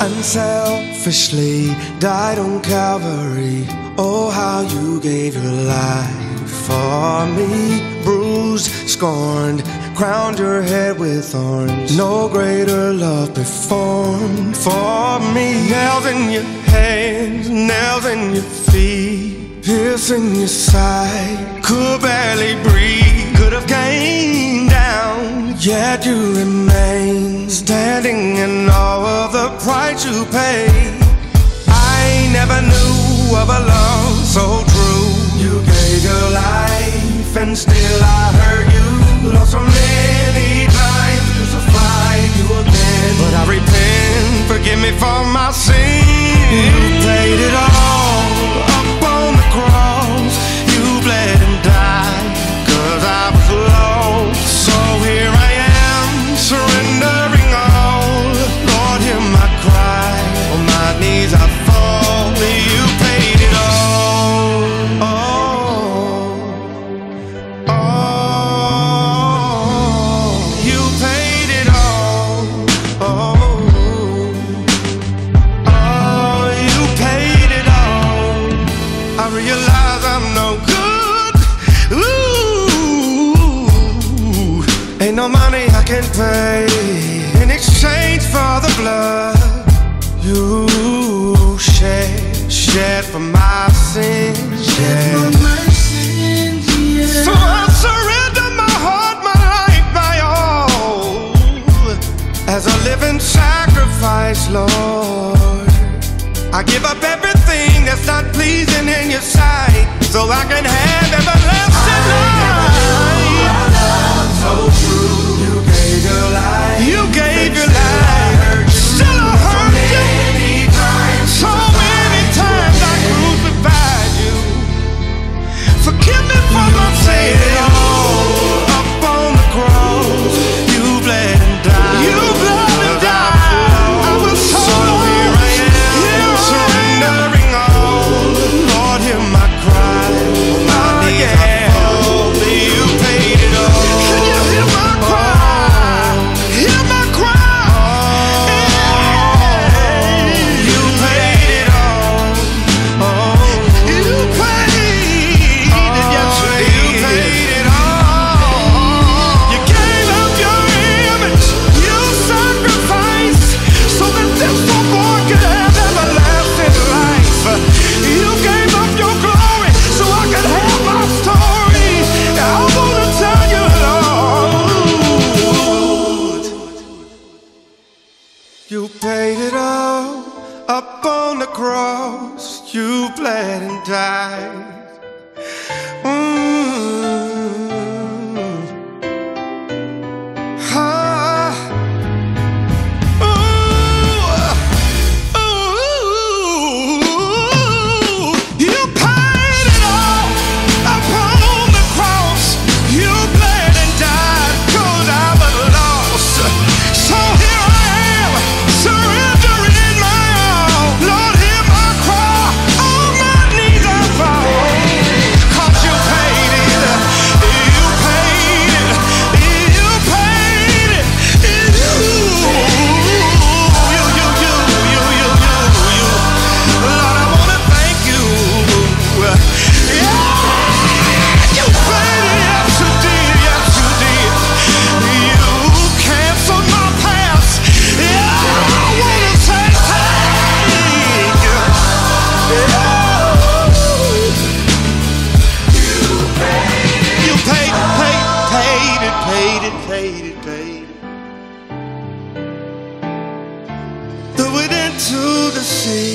unselfishly died on Calvary. Oh, how you gave your life for me. Bruised, scorned, crowned your head with thorns. No greater love performed for me. Nails in your hands, nails in your feet, piercing your side, could barely breathe. Could have came down, yet you remain standing in all of the price you paid. I never knew of a love so true. You gave your life and still I hurt you. Lost so many times, crucified you again. But I repent, forgive me for my sin. You paid it all up on the cross. You bled and died, 'cause I was lost. So here I am, surrendering all. Lord, hear my cry, on my knees I fall. You paid it all. You paid it all. You paid it all. I realize I'm no good. Ooh, ain't no money I can pay in exchange for the blood you shed for my sins. So I surrender my heart, my life, my all, as a living sacrifice, Lord. I give up everything that's not pleasing in your sight, so I can have everlasting life. So true, you gave your life. You gave your life. Still I hurt you. So many times I crucified you. Forgive me for my sin. Up on the cross, you bled and died. You bled and died. I was so here I am, surrendering all. Lord, hear my cry. My knees I fall. You paid it all. Can you hear my cry? Hear my cry. You paid it all. You paid it. Yes, you paid it all. You gave up your image. You sacrificed so that this one boy could have everlasting life. You gave up your glory so I could have my story. I want to tell you, Lord, you paid it all up on the cross. You bled and died. You paid it all up on the cross. You bled and died, 'cause I was lost. So here I am, surrendering my all. Lord, hear my cry, on my knees I fall. 'Cause you paid it, you paid it, you paid it, Lord, I wanna thank you. Yeah, you paid it, yes you did, yes you did. You canceled my past. Yeah, I wanna say thank you. You paid it, paid it, paid it. Threw it into the sea.